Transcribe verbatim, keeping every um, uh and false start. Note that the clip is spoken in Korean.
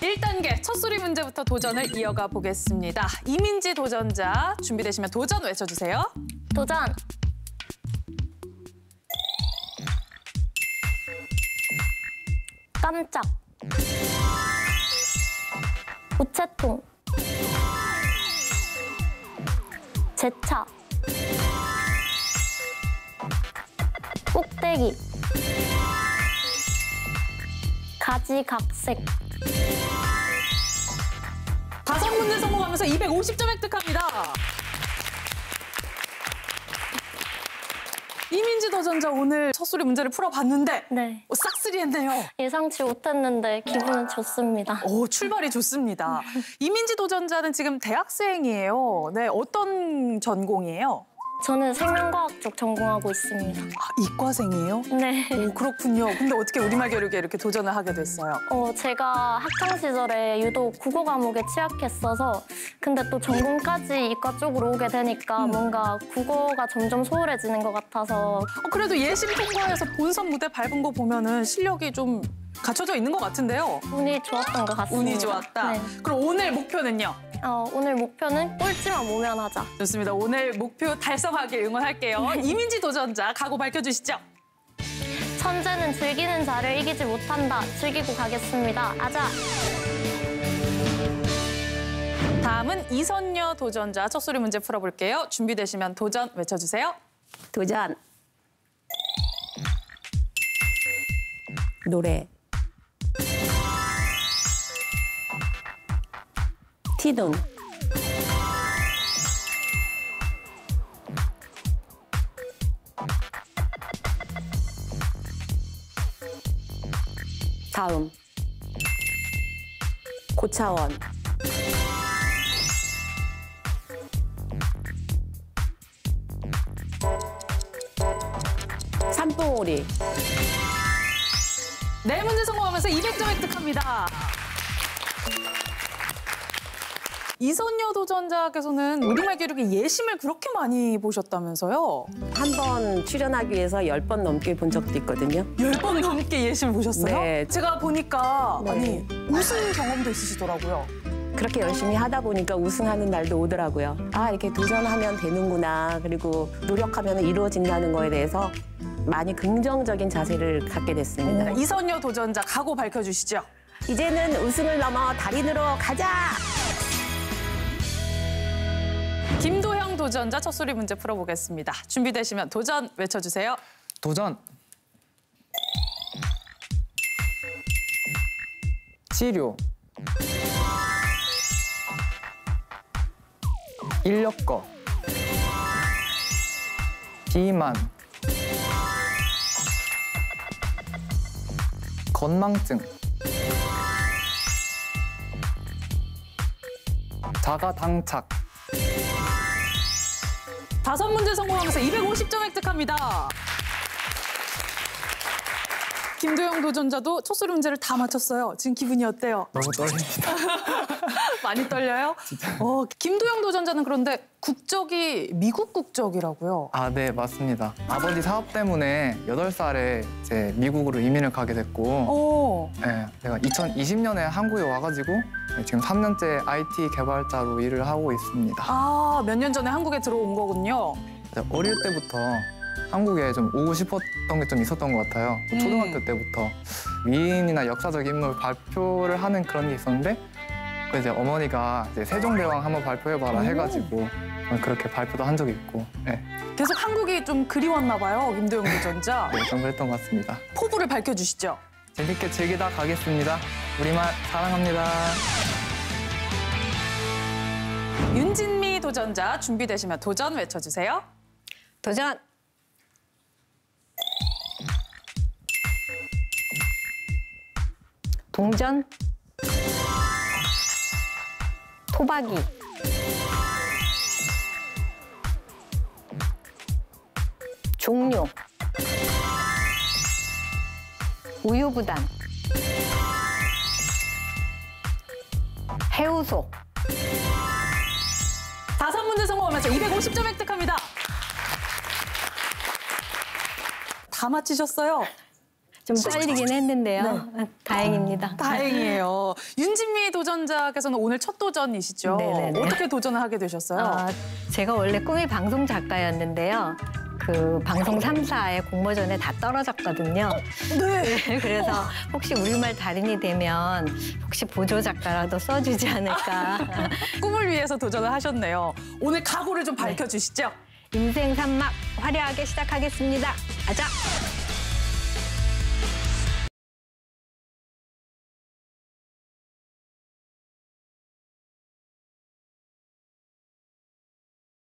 일 단계 첫 소리 문제부터 도전을 이어가 보겠습니다. 이민지 도전자 준비되시면 도전 외쳐주세요. 도전! 깜짝. 우체통. 제차. 꼭대기. 가지각색. 다섯 문제 성공하면서 이백오십 점 획득합니다. 이민지 도전자 오늘 첫 소리 문제를 풀어봤는데 네. 싹쓸이했네요. 예상치 못했는데 기분은 좋습니다. 오, 출발이 좋습니다. 이민지 도전자는 지금 대학생이에요. 네, 어떤 전공이에요? 저는 생명과학 쪽 전공하고 있습니다. 아, 이과생이에요? 네. 오, 그렇군요. 근데 어떻게 우리말 교육에 이렇게 도전을 하게 됐어요? 어, 제가 학창 시절에 유독 국어 과목에 취약했어서 근데 또 전공까지 이과 쪽으로 오게 되니까 음. 뭔가 국어가 점점 소홀해지는 것 같아서 어, 그래도 예심 통과해서 본선 무대 밟은 거 보면은 실력이 좀 갖춰져 있는 것 같은데요? 운이 좋았던 것 같습니다. 운이 좋았다. 네. 그럼 오늘 목표는요? 어, 오늘 목표는 꼴찌만 모면하자. 좋습니다. 오늘 목표 달성하길 응원할게요. 이민지 도전자 각오 밝혀주시죠. 천재는 즐기는 자를 이기지 못한다. 즐기고 가겠습니다. 아자! 다음은 이선녀 도전자 첫 소리 문제 풀어볼게요. 준비되시면 도전 외쳐주세요. 도전. 노래. 티돈. 다음. 고차원. 산봉우리. 네 문제 성공하면서 이백 점 획득합니다. 이선녀 도전자께서는 우리말 교육의 예심을 그렇게 많이 보셨다면서요? 한 번 출연하기 위해서 열 번 넘게 본 적도 있거든요. 열 번 넘게 예심을 보셨어요? 네. 제가 보니까 네. 아니 우승 경험도 있으시더라고요. 그렇게 열심히 하다 보니까 우승하는 날도 오더라고요. 아, 이렇게 도전하면 되는구나. 그리고 노력하면 이루어진다는 거에 대해서 많이 긍정적인 자세를 갖게 됐습니다. 음, 이선녀 도전자 각오 밝혀주시죠. 이제는 우승을 넘어 달인으로 가자! 김도형 도전자 첫 소리 문제 풀어보겠습니다. 준비되시면 도전 외쳐주세요. 도전. 치료. 인력거. 비만. 건망증. 자가당착. 다섯 문제 성공하면서 이백오십 점 획득합니다. 김도영 도전자도 첫 소리 문제를 다 맞췄어요. 지금 기분이 어때요? 너무 떨립니다. 많이 떨려요? 어, 김도영 도전자는 그런데 국적이 미국 국적이라고요? 아, 네, 맞습니다. 아버지 사업 때문에 여덟 살에 이제 미국으로 이민을 가게 됐고, 오. 네, 제가 이천이십 년에 한국에 와가지고 지금 삼 년째 아이티 개발자로 일을 하고 있습니다. 아, 몇 년 전에 한국에 들어온 거군요. 어릴 때부터 한국에 좀 오고 싶었던 게 좀 있었던 것 같아요. 음. 초등학교 때부터 위인이나 역사적 인물 발표를 하는 그런 게 있었는데 그 이제 어머니가 이제 세종대왕 한번 발표해봐라 오. 해가지고 그렇게 발표도 한 적이 있고 네, 계속 한국이 좀 그리웠나 봐요, 김도영 도전자. 네, 좀 그랬던 것 같습니다. 포부를 밝혀주시죠. 재밌게 즐기다 가겠습니다. 우리말 사랑합니다. 윤진미 도전자 준비되시면 도전 외쳐주세요. 도전! 동전. 토박이. 종료. 우유부단. 해우소. 다섯 문제 성공하면서 이백오십 점 획득합니다. 다 맞히셨어요. 좀 떨리긴 했는데요. 다행입니다. 다행이에요. 윤진미 도전자께서는 오늘 첫 도전이시죠? 네네네. 어떻게 도전을 하게 되셨어요? 아, 제가 원래 꿈이 방송 작가였는데요. 그 방송 삼 사의 공모전에 다 떨어졌거든요. 네. 그래서 혹시 우리말 달인이 되면 혹시 보조 작가라도 써주지 않을까. 꿈을 위해서 도전을 하셨네요. 오늘 각오를 좀 밝혀주시죠. 인생 산막 화려하게 시작하겠습니다. 가자!